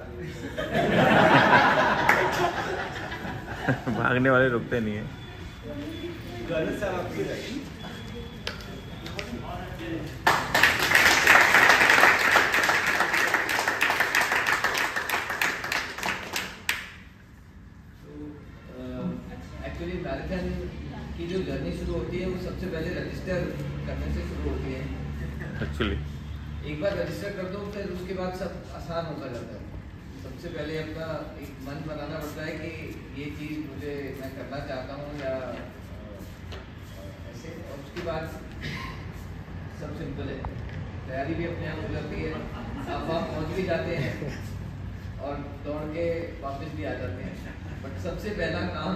भागने वाले रुकते नहीं है। एक्चुअली मैराथन की जो जर्नी शुरू होती है वो सबसे पहले रजिस्टर करने से शुरू होती है। एक्चुअली एक बार रजिस्टर कर दो फिर उसके बाद सब आसान होता जाता है। सबसे पहले अपना एक मन बनाना पड़ता है कि ये चीज़ मुझे मैं करना चाहता हूँ या ऐसे, और उसके बाद सब सिंपल है, तैयारी भी अपने आप हो जाती है। आप वहाँ पहुँच भी जाते हैं और दौड़ के वापस भी आ जाते हैं। बट सबसे पहला काम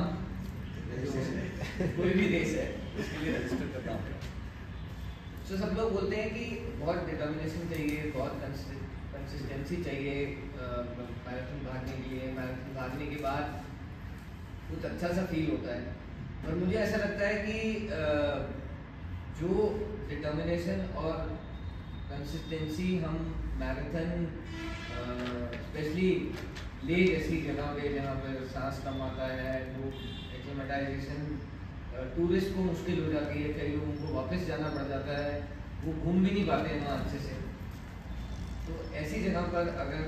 कोई भी रेस है उसके लिए रजिस्टर करना होगा। तो सब लोग बोलते हैं कि बहुत डिटर्मिनेशन चाहिए, बहुत कंसिस्टेंसी चाहिए मैराथन भागने के लिए। मैराथन भागने के बाद कुछ अच्छा सा फील होता है, पर मुझे ऐसा लगता है कि जो डिटर्मिनेशन और कंसिस्टेंसी हम मैराथन स्पेशली ले जैसी जगह पे जहाँ पर सांस कम आता है, लोग एक्लेमेटाइजेशन टूरिस्ट को मुश्किल हो जाती है, कई लोगों को वापस जाना पड़ जाता है, वो घूम भी नहीं पाते हैं वहाँ अच्छे से। तो ऐसी जगह पर अगर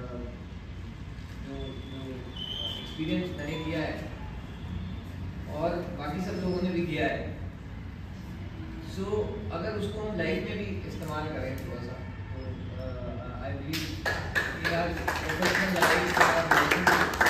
जो एक्सपीरियंस मैंने किया है और बाकी सब लोगों ने भी किया है, सो अगर उसको हम लाइफ में भी इस्तेमाल करें थोड़ा सा, तो आई बिलीव प्रोफेशनल लाइफ